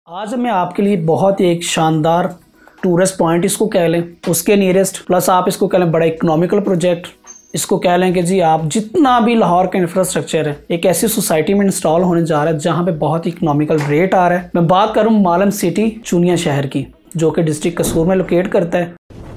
आज मैं आपके लिए बहुत ही एक शानदार टूरिस्ट पॉइंट इसको कह लें, उसके नियरेस्ट प्लस आप इसको कह लें बड़ा इकोनॉमिकल प्रोजेक्ट इसको कह लें कि जी आप जितना भी लाहौर का इंफ्रास्ट्रक्चर है एक ऐसी सोसाइटी में इंस्टॉल होने जा रहा है जहां पे बहुत ही इकोनॉमिकल रेट आ रहा है। मैं बात करूं मालम सिटी चुनिया शहर की, जो कि डिस्ट्रिक्ट कसूर में लोकेट करता है।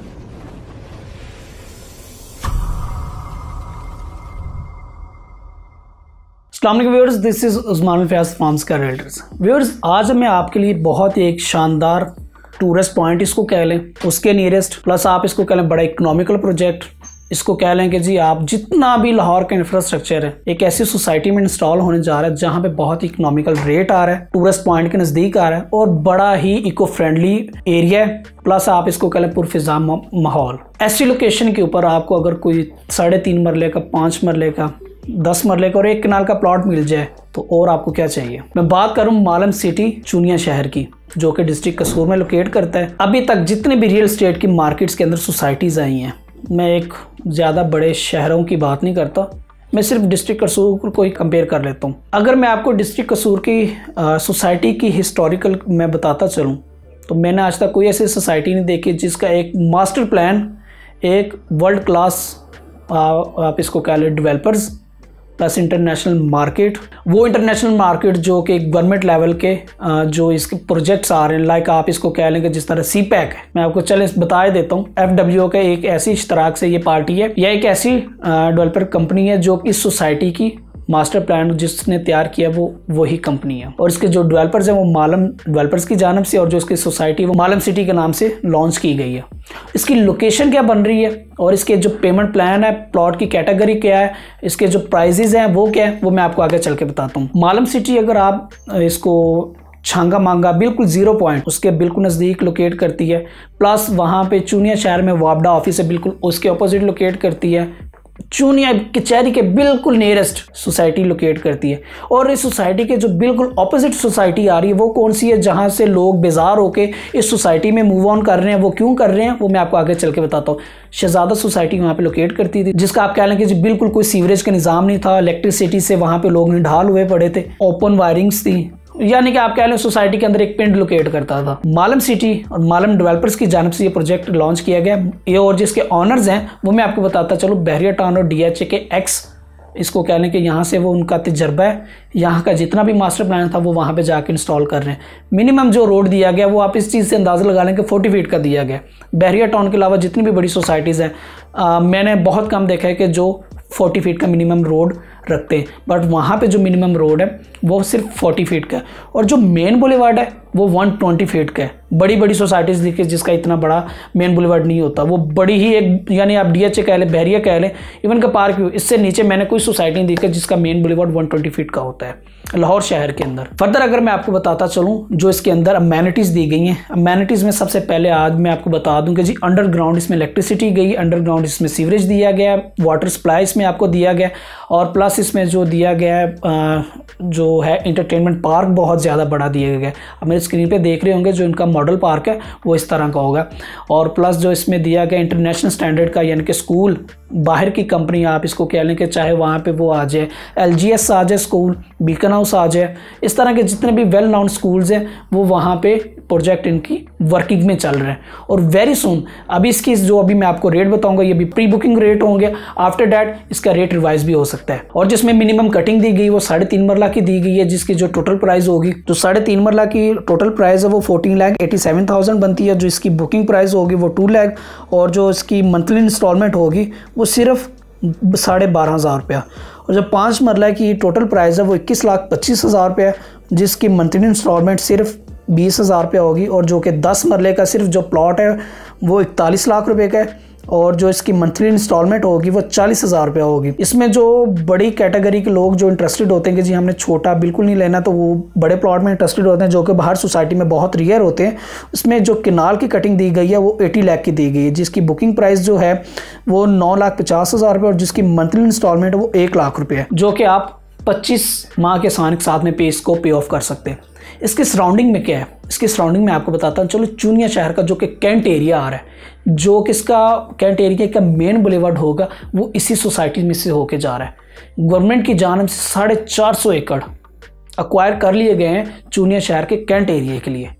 Viewers, this is Usman Fayaz farms का रियल्टर्स। व्यूअर्स, आज मैं आपके लिए बहुत ही एक शानदार टूरिस्ट पॉइंट इसको कह लें, उसके नियरेस्ट प्लस आप इसको कह लें बड़ा इकोनॉमिकल प्रोजेक्ट इसको कह लें कि जी आप जितना भी लाहौर का इंफ्रास्ट्रक्चर है एक ऐसी सोसाइटी में इंस्टॉल होने जा रहा है जहां पे बहुत ही इकोनॉमिकल रेट आ रहा है, टूरिस्ट पॉइंट के नज़दीक आ रहा है और बड़ा ही इको फ्रेंडली एरिया है, प्लस आप इसको कह लें पुरफिजा माहौल। ऐसी लोकेशन के ऊपर आपको अगर कोई 3.5 मरले का, 5 मरले का, 10 मरले का और 1 कनाल का प्लॉट मिल जाए तो और आपको क्या चाहिए। मैं बात करूं मालम सिटी चुनिया शहर की, जो कि डिस्ट्रिक्ट कसूर में लोकेट करता है। अभी तक जितने भी रियल एस्टेट की मार्केट्स के अंदर सोसाइटीज़ आई हैं, मैं एक ज़्यादा बड़े शहरों की बात नहीं करता, मैं सिर्फ डिस्ट्रिक्ट कसूर को ही कंपेयर कर लेता हूँ। अगर मैं आपको डिस्ट्रिक्ट कसूर की सोसाइटी की हिस्टोरिकल मैं बताता चलूँ तो मैंने आज तक कोई ऐसी सोसाइटी नहीं देखी जिसका एक मास्टर प्लान, एक वर्ल्ड क्लास आप इसको कह लें डेवलपर्स प्लस इंटरनेशनल मार्केट, वो इंटरनेशनल मार्केट जो कि गवर्नमेंट लेवल के जो इसके प्रोजेक्ट्स आ रहे हैं, लाइक आप इसको कह लेंगे जिस तरह CPEC है। मैं आपको चले बता देता हूँ, FWO का एक ऐसी इश्तराक से ये पार्टी है, यह एक ऐसी डेवलपर कंपनी है जो इस सोसाइटी की मास्टर प्लान जिसने तैयार किया वो वही कंपनी है, और इसके जो डेवलपर्स हैं वो मालम डेवलपर्स की जानिब से, और जो इसकी सोसाइटी वो मालम सिटी के नाम से लॉन्च की गई है। इसकी लोकेशन क्या बन रही है और इसके जो पेमेंट प्लान है, प्लॉट की कैटेगरी क्या है, इसके जो प्राइजेज हैं वो क्या है, वो मैं आपको आगे चल के बताता हूँ। मालम सिटी अगर आप इसको छांगा मांगा बिल्कुल 0 पॉइंट उसके बिल्कुल नज़दीक लोकेट करती है, प्लस वहाँ पे चुनिया शहर में वापडा ऑफिस है बिल्कुल उसके अपोजिट लोकेट करती है, चुनिया कचहरी के बिल्कुल नियरेस्ट सोसाइटी लोकेट करती है। और इस सोसाइटी के जो बिल्कुल ऑपोजिट सोसाइटी आ रही है वो कौन सी है जहां से लोग बेजार होके इस सोसाइटी में मूव ऑन कर रहे हैं, वो क्यों कर रहे हैं वो मैं आपको आगे चल के बताता हूँ। शहजादा सोसाइटी वहाँ पे लोकेट करती थी, जिसका आप कह लें कि जी बिल्कुल कोई सीवरेज का निज़ाम नहीं था, इलेक्ट्रिसिटी से वहाँ पे लोग निढाल हुए पड़े थे, ओपन वायरिंग्स थी, यानी कि आप कह लें सोसाइटी के अंदर एक पिंड लोकेट करता था। मालम सिटी और मालम डेवलपर्स की जानिब से ये प्रोजेक्ट लॉन्च किया गया ये, और जिसके ऑनर्स हैं वो मैं आपको बताता चलूँ बहरिया टाउन और DHA के एक्स इसको कह लें कि यहाँ से वो उनका तजर्बा है, यहाँ का जितना भी मास्टर प्लान था वो वहाँ पे जाके इंस्टॉल कर रहे हैं। मिनिमम जो रोड दिया गया वो आप इस चीज़ से अंदाज़ा लगा लें कि 40 फीट का दिया गया। बहरिया टाउन के अलावा जितनी भी बड़ी सोसाइटीज़ हैं मैंने बहुत कम देखा है कि जो 40 फीट का मिनिमम रोड रखते हैं, बट वहाँ पे जो मिनिमम रोड है वो सिर्फ 40 फीट का है, और जो मेन बुलेवार्ड है वो 120 फीट का है। बड़ी बड़ी सोसाइटीज़ देखिए जिसका इतना बड़ा मेन बुलेवार्ड नहीं होता, वो बड़ी ही एक, यानी आप DHA कह लें, बहरिया कह लें, इवन का पार्क व्यू, इससे नीचे मैंने कोई सोसाइटी नहीं देखी जिसका मेन बुलेवार्ड 120 फीट का होता है लाहौर शहर के अंदर। फर्दर अगर मैं आपको बताता चलूँ जो इसके अंदर अमेनिटीज़ दी गई हैं, अमेनिटीज़ में सबसे पहले आज मैं आपको बता दूं कि जी अंडरग्राउंड इसमें इलेक्ट्रिसिटी गई, अंडरग्राउंड इसमें सीवरेज दिया गया, वाटर सप्लाई इसमें आपको दिया गया, और प्लस इसमें जो दिया गया है जो है इंटरटेनमेंट पार्क बहुत ज़्यादा बड़ा दिया गया है। अब मेरे स्क्रीन पे देख रहे होंगे जो इनका मॉडल पार्क है वो इस तरह का होगा, और प्लस जो इसमें दिया गया इंटरनेशनल स्टैंडर्ड का, यानी कि स्कूल बाहर की कंपनी आप इसको कह लें कि चाहे वहाँ पे वो आ जाए LGS आ जाए स्कूल, बीकन हाउस आ जाए, इस तरह के जितने भी वेल नाउन स्कूल्स हैं वो वहाँ पे प्रोजेक्ट इनकी वर्किंग में चल रहे हैं। और वेरी सुन अभी इसकी जो अभी मैं आपको रेट बताऊंगा ये भी प्री बुकिंग रेट होंगे, आफ्टर डैट इसका रेट रिवाइज भी हो सकता है। और जिसमें मिनिमम कटिंग दी गई वो 3.5 मरला की दी गई है, जिसकी जो टोटल प्राइस होगी, जो 3.5 मरला की टोटल प्राइस है वो 14,87,000 बनती है, जो इसकी बुकिंग प्राइस होगी वो 2 लाख, और जो इसकी मंथली इंस्टॉलमेंट होगी वो सिर्फ 12,500 रुपया, और जो 5 मरला की टोटल प्राइस है वो 21,25,000 रुपया है, जिसकी मंथली इंस्टॉलमेंट सिर्फ 20,000 रुपया होगी, और जो कि 10 मरले का सिर्फ जो प्लॉट है वो 41 लाख रुपए का है, और जो इसकी मंथली इंस्टॉलमेंट होगी वो 40,000 रुपया होगी। इसमें जो बड़ी कैटेगरी के लोग जो इंटरेस्टेड होते हैं कि जी हमने छोटा बिल्कुल नहीं लेना, तो वो बड़े प्लॉट में इंटरेस्टेड होते हैं, जो कि बाहर सोसाइटी में बहुत रेयर होते हैं। उसमें जो किनाल की कटिंग दी गई है वो 80 लाख की दी गई है, जिसकी बुकिंग प्राइस जो है वो 9,50,000 रुपये, और जिसकी मंथली इंस्टॉलमेंट वो 1 लाख रुपये है, जो कि आप 25 माह के साथ में इसको पे ऑफ कर सकते हैं। इसके सराउंडिंग में क्या है, इसके सराउंडिंग में आपको बताता हूँ। चलो चुनिया शहर का जो कि कैंट एरिया आ रहा है, जो कि इसका कैंट एरिया का मेन बुलेवार्ड होगा वो इसी सोसाइटी में से होके जा रहा है। गवर्नमेंट की जानिब से 450 एकड़ अक्वायर कर लिए गए हैं चूनिया शहर के कैंट एरिया के लिए।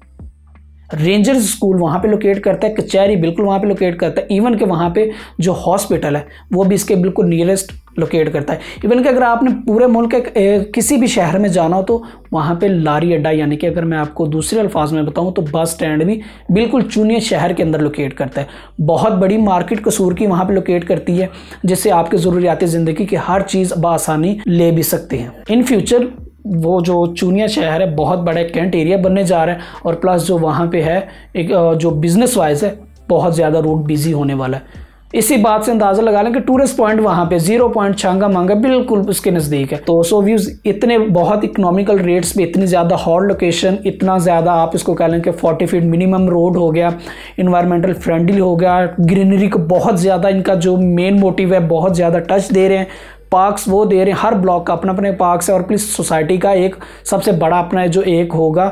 रेंजर्स स्कूल वहाँ पे लोकेट करता है, कचहरी बिल्कुल वहाँ पे लोकेट करता है, इवन के वहाँ पे जो हॉस्पिटल है वो भी इसके बिल्कुल नियरेस्ट लोकेट करता है। इवन कि अगर आपने पूरे मुल्क के किसी भी शहर में जाना हो तो वहाँ पे लारी अड्डा, यानी कि अगर मैं आपको दूसरे अल्फाज में बताऊँ तो बस स्टैंड भी बिल्कुल चूनिया शहर के अंदर लोकेट करता है। बहुत बड़ी मार्केट कसूर की वहाँ पे लोकेट करती है, जिससे आपके ज़रूरियात ज़िंदगी की हर चीज़ बआसानी ले भी सकते हैं। इन फ्यूचर वो जो चूनिया शहर है बहुत बड़ा कैंट एरिया बनने जा रहा है, और प्लस जो वहाँ पे है एक जो बिजनेस वाइज है बहुत ज़्यादा रोड बिजी होने वाला है। इसी बात से अंदाज़ा लगा लें कि टूरिस्ट पॉइंट वहाँ पे 0 पॉइंट छांगा मांगा बिल्कुल उसके नज़दीक है। तो सो व्यूज़ इतने बहुत इकोनॉमिकल रेट्स पे, इतनी ज़्यादा हॉट लोकेशन, इतना ज़्यादा आप इसको कह लें कि 40 फीट मिनिमम रोड हो गया, इन्वायरमेंटल फ्रेंडली हो गया, ग्रीनरी को बहुत ज़्यादा इनका जो मेन मोटिव है बहुत ज़्यादा टच दे रहे हैं, पार्क्स वो दे रहे हैं, हर ब्लॉक का अपना अपने पार्क्स है, और प्लीज सोसाइटी का एक सबसे बड़ा अपना जो एक होगा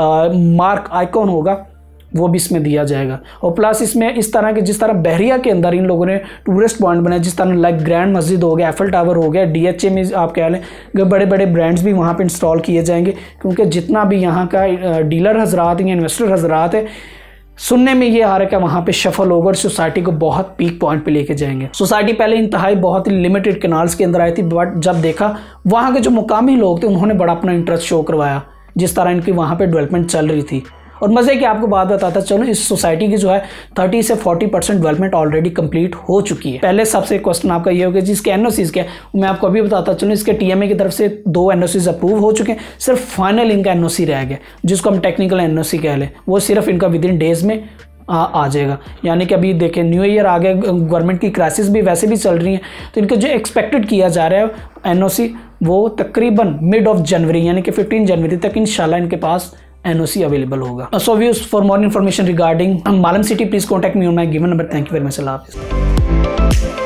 मार्क आइकॉन होगा वो भी इसमें दिया जाएगा। और प्लस इसमें इस तरह के जिस तरह बहरिया के अंदर इन लोगों ने टूरिस्ट पॉइंट बनाया, जिस तरह लाइक ग्रैंड मस्जिद हो गया, एफल टावर हो गया, DHA में आप कह लें बड़े बड़े ब्रांड्स भी वहाँ पे इंस्टॉल किए जाएंगे, क्योंकि जितना भी यहाँ का डीलर हजरात या इन्वेस्टर हजरात है, सुनने में ये आ रहा है कि वहाँ पे शफल होगा और सोसाइटी को बहुत पीक पॉइंट पे लेके जाएंगे। सोसाइटी पहले इंतहाई बहुत ही लिमिटेड कैनाल्स के अंदर आई थी, बट जब देखा वहाँ के जो मुकामी लोग थे उन्होंने बड़ा अपना इंटरेस्ट शो करवाया, जिस तरह इनकी वहाँ पे डेवलपमेंट चल रही थी। और मज़े की आपको बात बताता चलो, इस सोसाइटी की जो है 30 से 40% डेवलपमेंट ऑलरेडी कंप्लीट हो चुकी है। पहले सबसे क्वेश्चन आपका ये होगा जिसके NOCs के मैं आपको अभी बताता चलूँ, इसके TMA की तरफ से 2 NOCs अप्रूव हो चुके हैं, सिर्फ फाइनल इनका NOC रह गया जिसको हम टेक्निकल NOC कह लें, वो सिर्फ इनका विद इन डेज में आ जाएगा। यानी कि अभी देखें न्यू ईयर आ गया, गवर्नमेंट की क्राइसिस भी वैसे भी चल रही है, तो इनको जो एक्सपेक्टेड किया जा रहा है NOC वो तकरीबन मिड ऑफ जनवरी यानी कि 15 जनवरी तक इंशाल्लाह इनके पास NOC अवेलेबल होगा। So views, for more information regarding Malam City, please contact me on my given number. Thank you very much. Allah Hafiz.